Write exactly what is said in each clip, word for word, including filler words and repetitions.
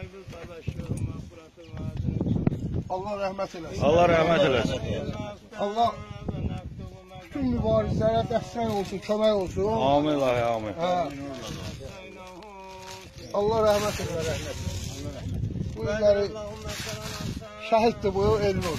Allah rəhmət eləsin. Allah rəhmət eləsin. Allah bütün mübarizlərə dəstək olsun, kömək olsun. Amin, ilahi, amin. Allah rəhmət eləsin. Bu illəri şəhiddir bu, Elnur.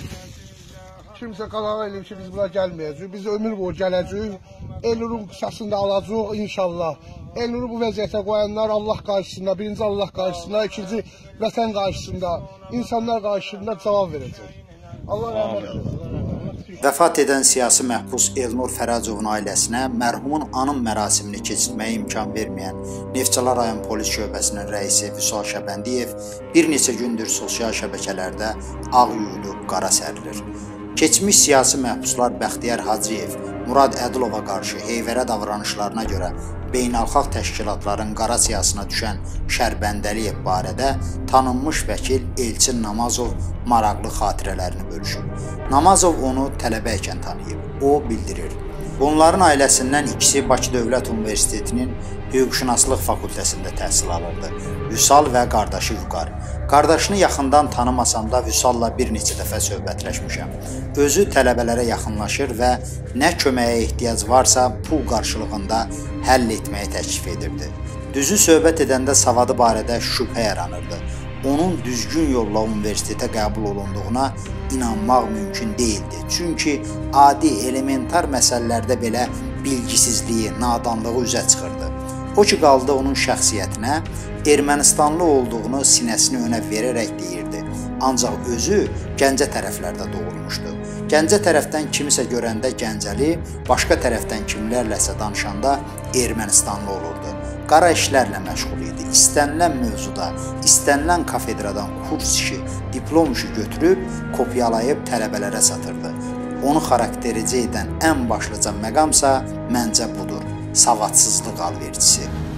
Kimsə qanağa eləyib ki, biz buna gəlməyəcəyik. Biz ömür boyu gələcəyik. Elnurun qısasını da alacaq inşallah. Elnuru bu vəziyyətə qoyanlar Allah qarşısında, birinci Allah qarşısında, ikinci vətən qarşısında, insanlar qarşısında cavab verəcək. Allah rəhmət eləsin. Vəfat edən siyasi məhbus Elnur Fərəcovun ailəsinə mərhumun anım mərasimini keçirməyə imkan verməyən Neftçala rayon polis şöbəsinin rəisi Vüsal Şəbəndiyev bir neçə gündür sosial şəbəkələrdə ağ yuyulub qara sərilir. Keçmiş siyasi məhbuslar Bəxtiyar Hacıyev, Murad Ədilova qarşı heyvərə davranışlarına görə beynəlxalq təşkilatların qara siyasına düşən Şərbəndəliyev barədə tanınmış vəkil Elçin Namazov maraqlı xatirələrini bölüşüb. Namazov onu tələbə ikən tanıyıb. O bildirir. Onların ailəsindən ikisi Bakı Dövlət Universitetinin Hüquqşünaslıq fakültəsində təhsil alırdı. Vüsal və qardaşı Vüqar. Qardaşını yaxından tanımasam da Vüsalla bir neçə dəfə söhbətləşmişəm. Özü tələbələrə yaxınlaşır və nə köməyə ehtiyac varsa pul qarşılığında həll etməyi təklif edirdi. Düzü söhbət edəndə savadı barədə şübhə yaranırdı. Onun düzgün yolla universitetə qəbul olunduğuna inanmaq mümkün değildi. Çünki adi elementar məsələlərdə belə bilgisizliyi, nadanlığı üzə çıxırdı. O ki qaldı onun şəxsiyyətinə, Ermənistanlı olduğunu sinəsini önə verərək deyirdi. Ancaq özü Gəncə tərəflərdə doğulmuşdu. Gəncə tərəfdən kimisə görəndə Gəncəli, başqa tərəfdən kimlərləsə danışanda Ermənistanlı olurdu. Qara işlərlə məşğul idi. İstənilən mövzuda, istənilən kafedradan kurs işi, diplom işi götürüb, kopyalayıb tələbələrə satırdı. Onu xarakterizə edən ən başlıca məqamsa məncə budur, savadsızlıq alverçisi.